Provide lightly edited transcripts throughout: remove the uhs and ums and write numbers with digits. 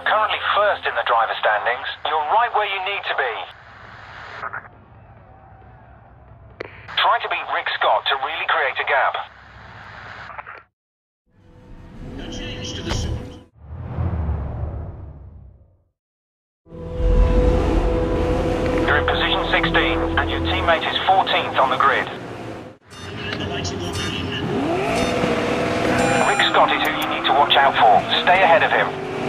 currently first in the driver standings. You're right where you need to be. Try to beat Rick Scott to really create a gap. No change to the suit. You're in position 16, and your teammate is 14th on the grid. Rick Scott is who you need to watch out for. Stay ahead of him.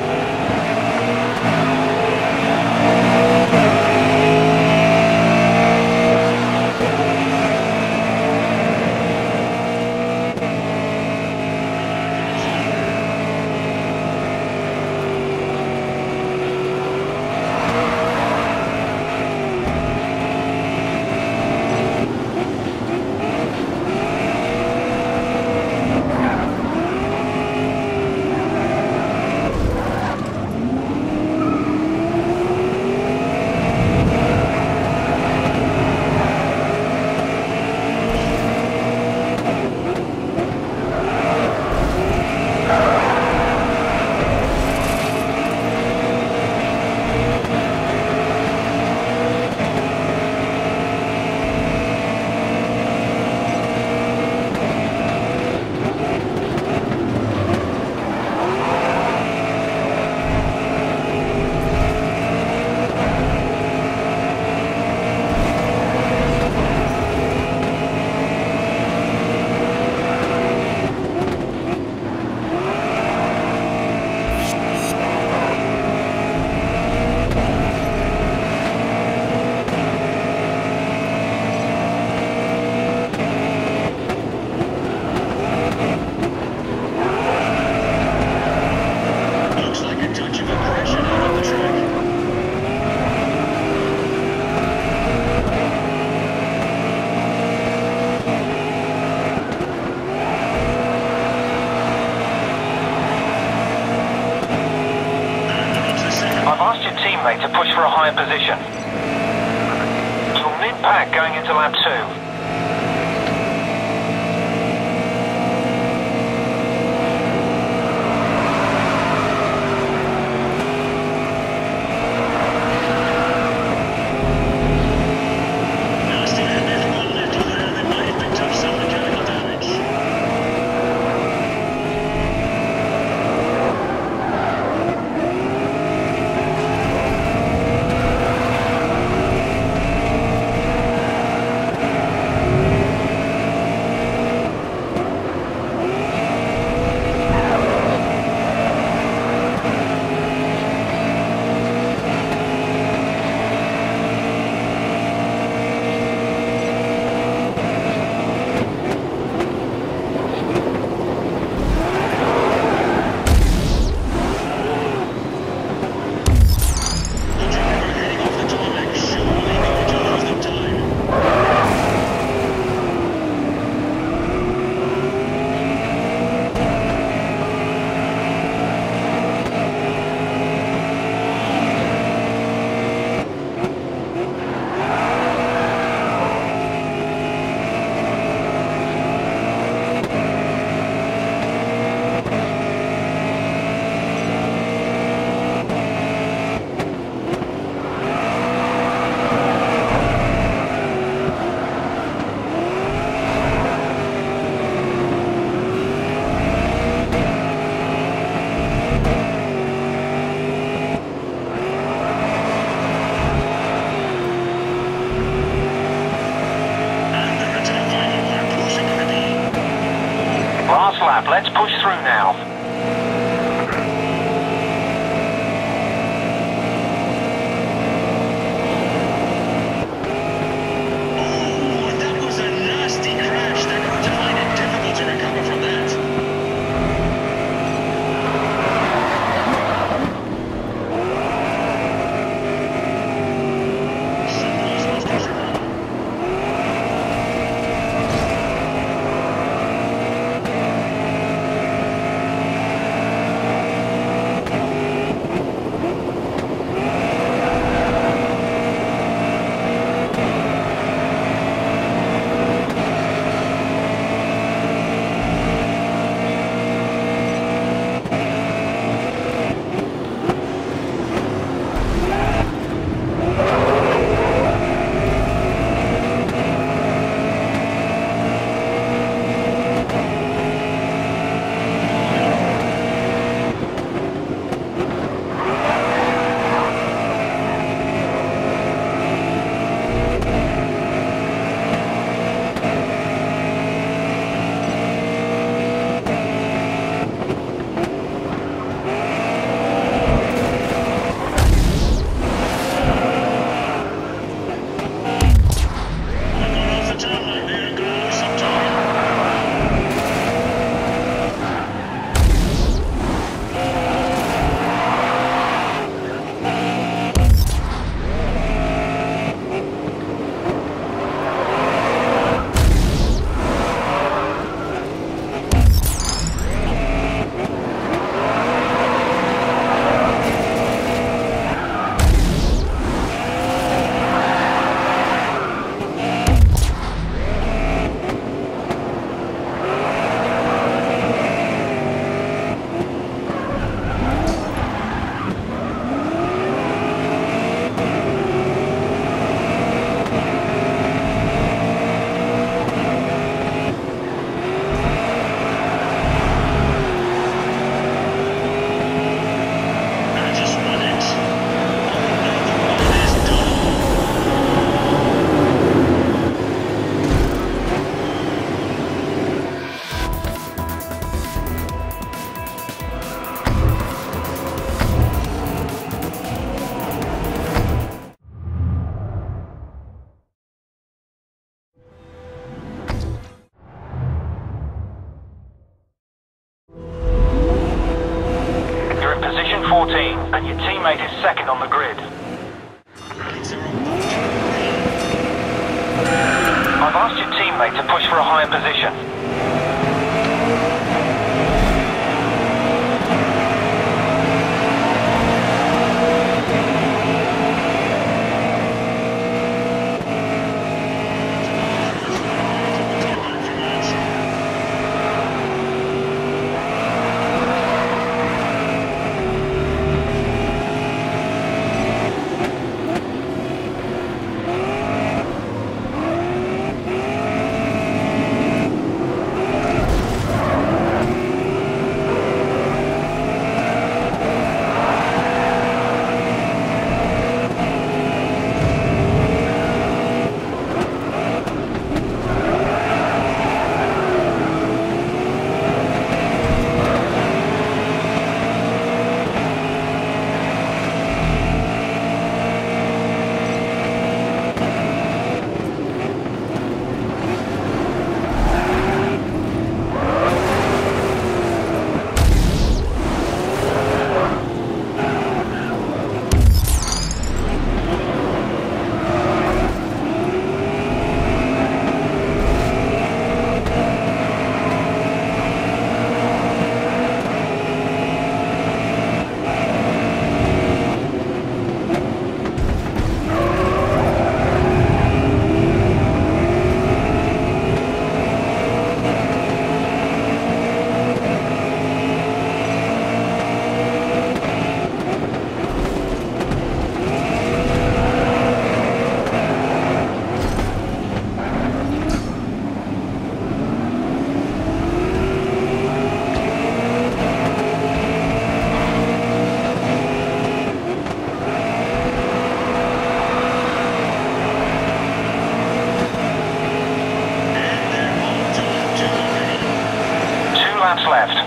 To push for a higher position. You're mid-pack going into lap 2. teammate is second on the grid. It's a robotic array. I've asked your teammate to push for a higher position. Laps left.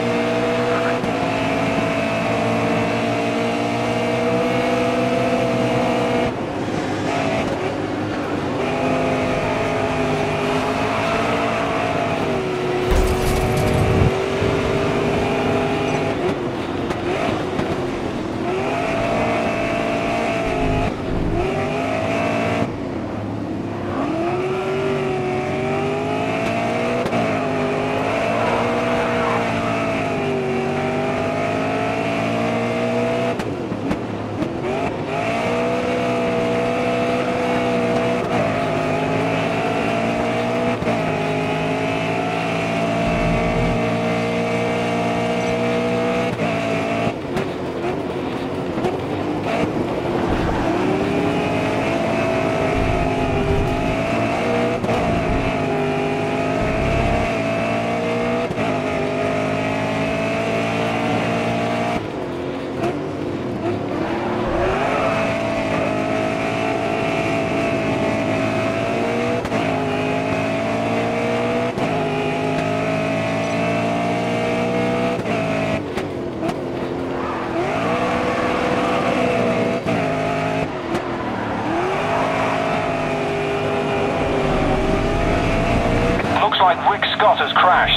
Like Rick Scott has crashed.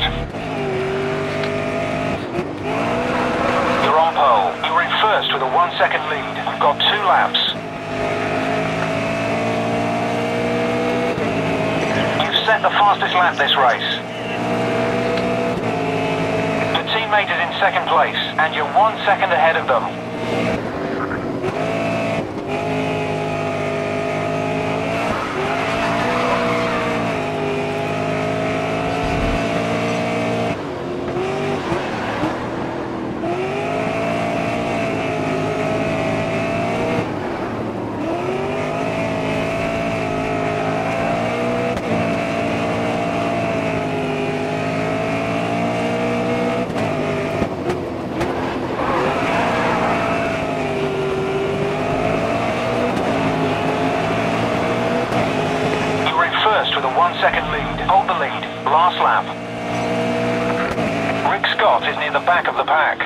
You're on pole. You're in first with a 1 second lead. You've got 2 laps. You've set the fastest lap this race. Your teammate is in second place, and you're 1 second ahead of them. With a 1 second lead. Hold the lead. Last lap. Rick Scott is near the back of the pack.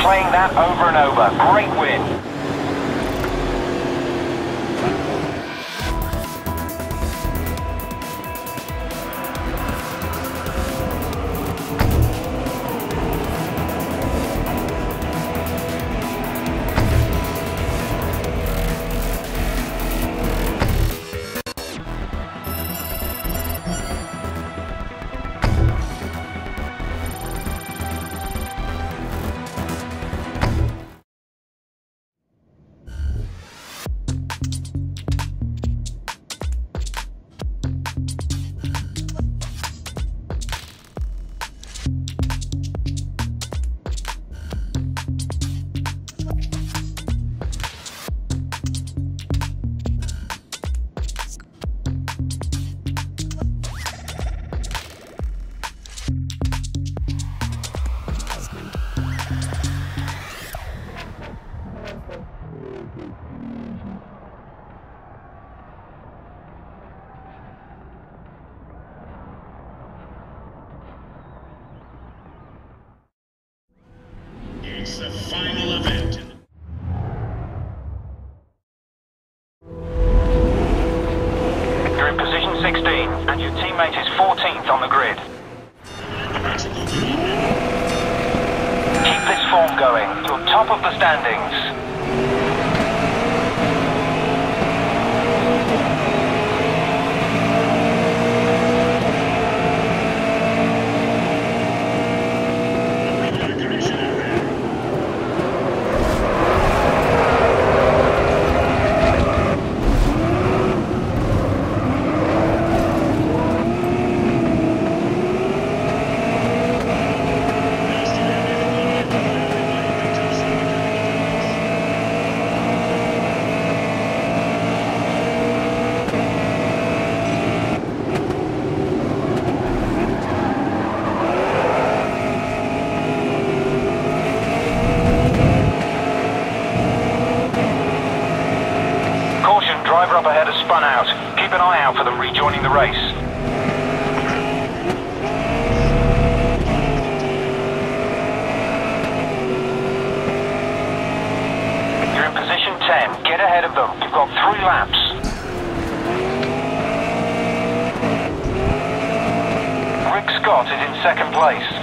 playing that over and over. Great win. It's the final event. You're in position 16, and your teammate is 14th on the grid. Keep this form going. You're top of the standings. Driver up ahead has spun out. Keep an eye out for them rejoining the race. You're in position 10. Get ahead of them. You've got 3 laps. Rick Scott is in second place.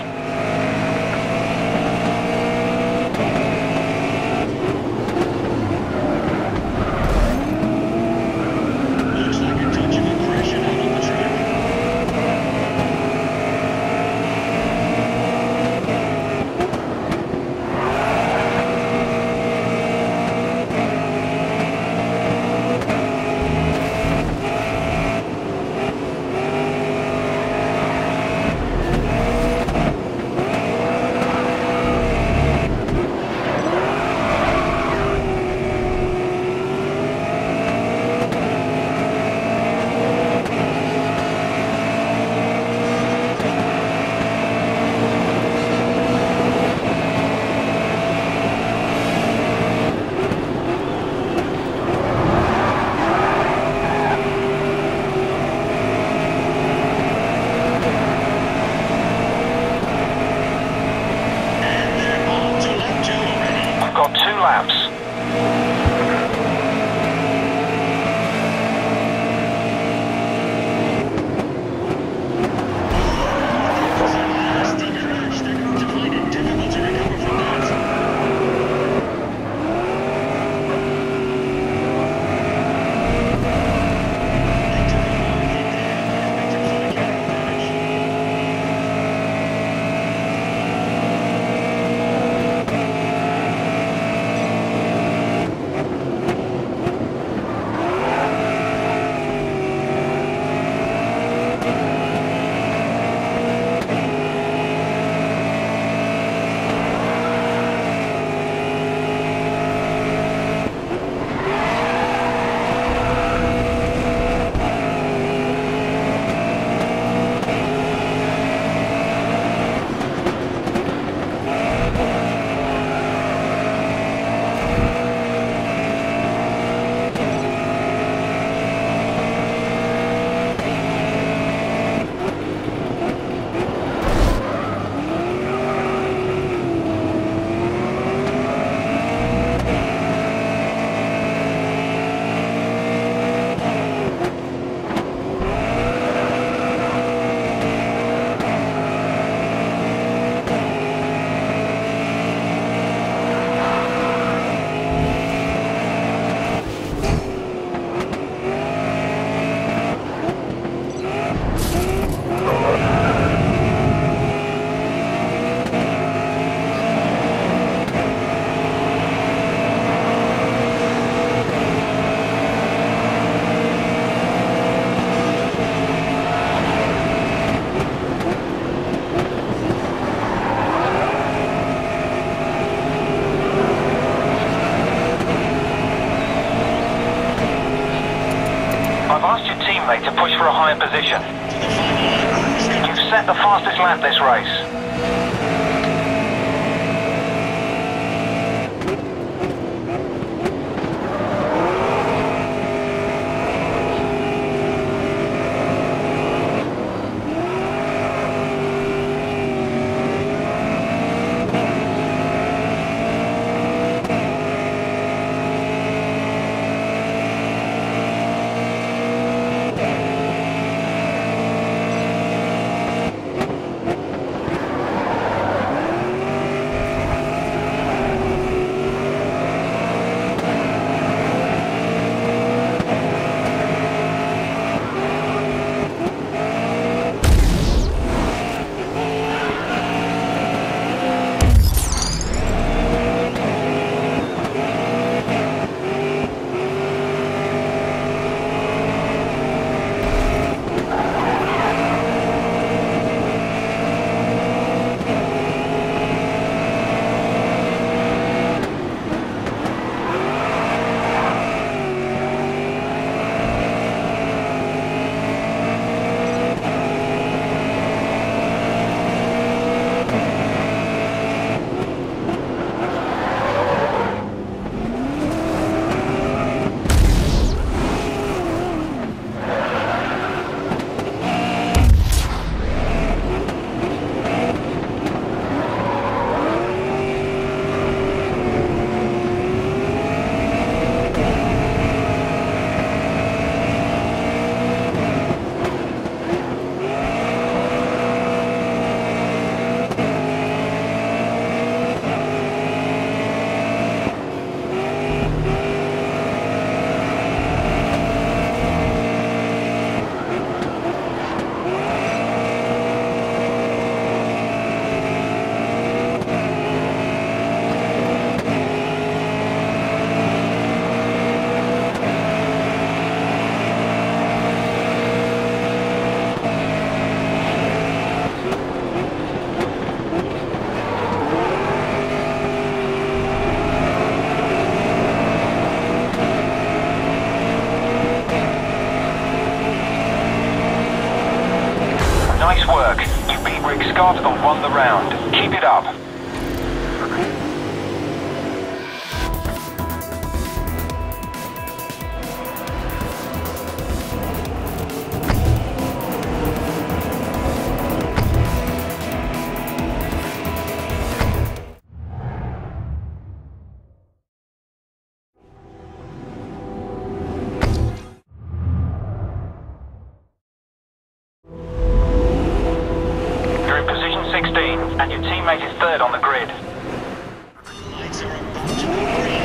for a higher position. You've set the fastest lap this race. Nice work. You beat Rick Scott and won the round. Keep it up. And your teammate is third on the grid. Lights are about to go green.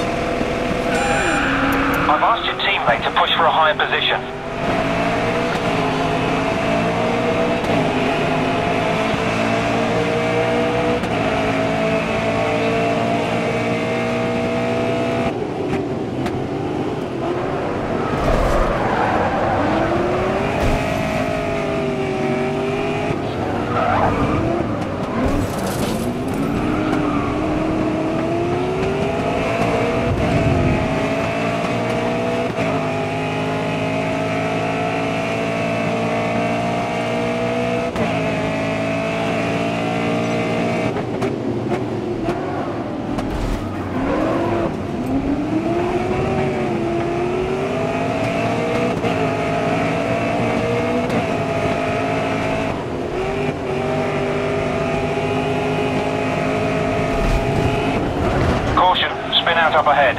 I've asked your teammate to push for a higher position. Spin out up ahead.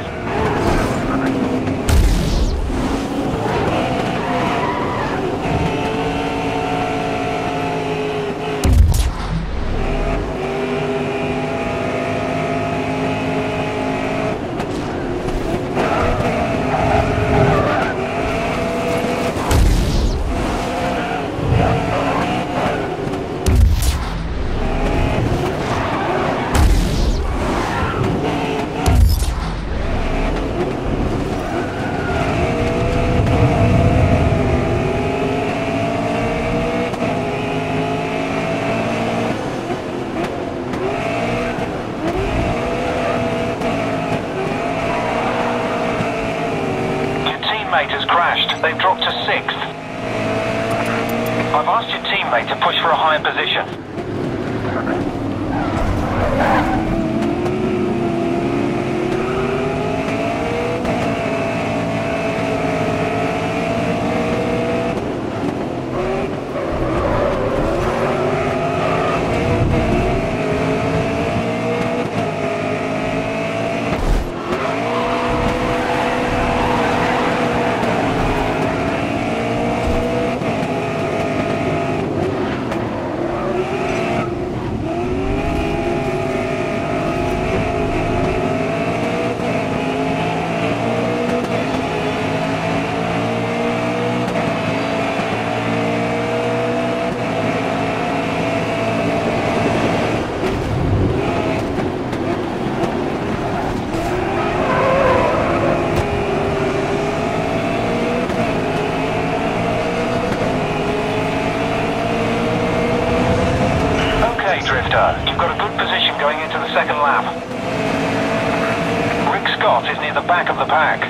Has crashed. They've dropped to 6th. I've asked your teammate to push for a higher position. You've got a good position going into the second lap. Rick Scott is near the back of the pack.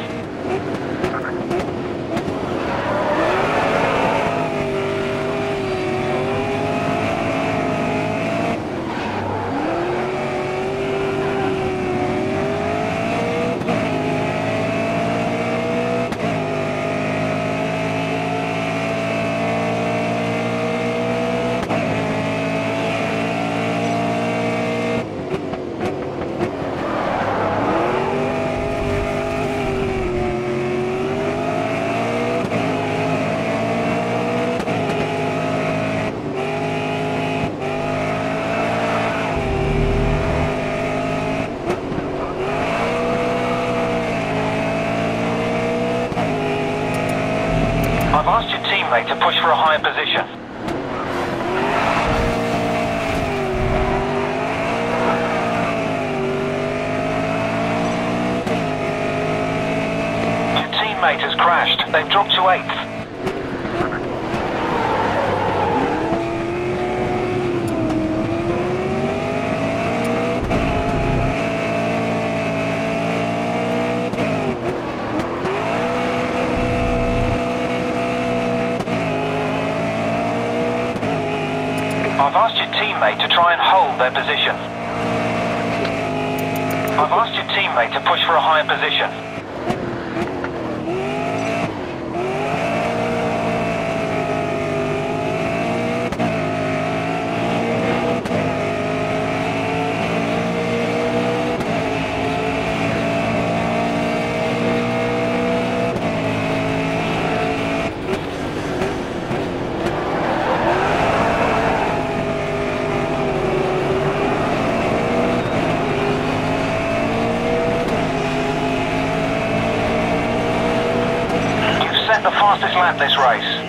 I've asked your teammate to push for a higher position. Your teammate has crashed. They've dropped to 8th. I've asked your teammate to try and hold their position. I've asked your teammate to push for a higher position. The fastest lap this race.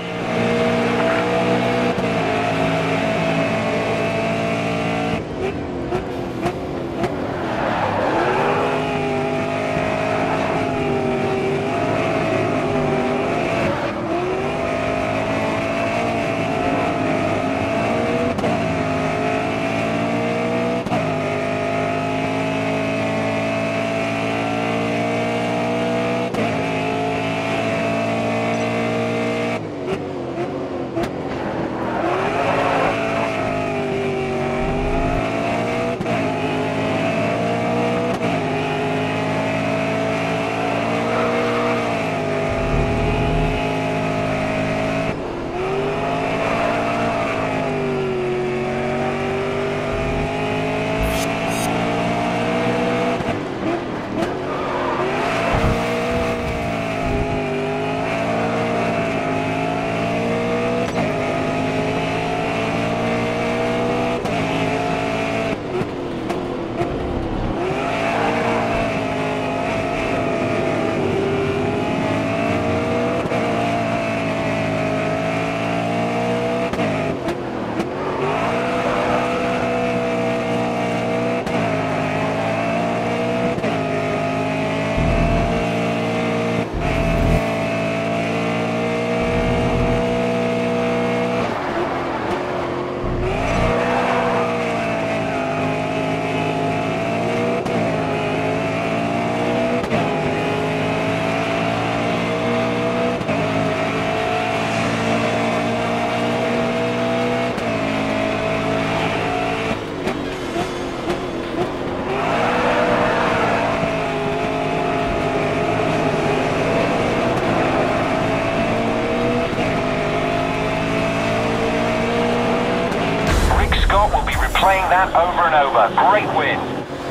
Scott will be replaying that over and over. Great win.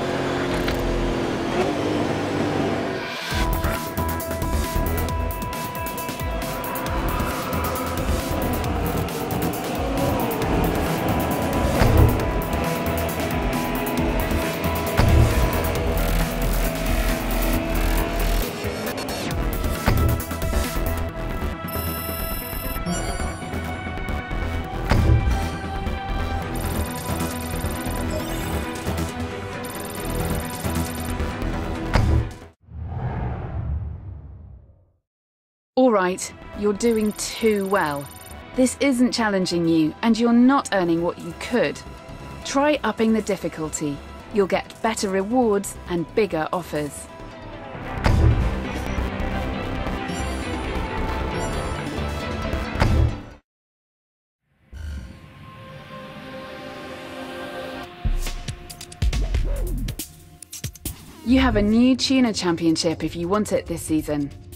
All right, you're doing too well. This isn't challenging you and you're not earning what you could. Try upping the difficulty. You'll get better rewards and bigger offers. You have a new tuner championship if you want it this season.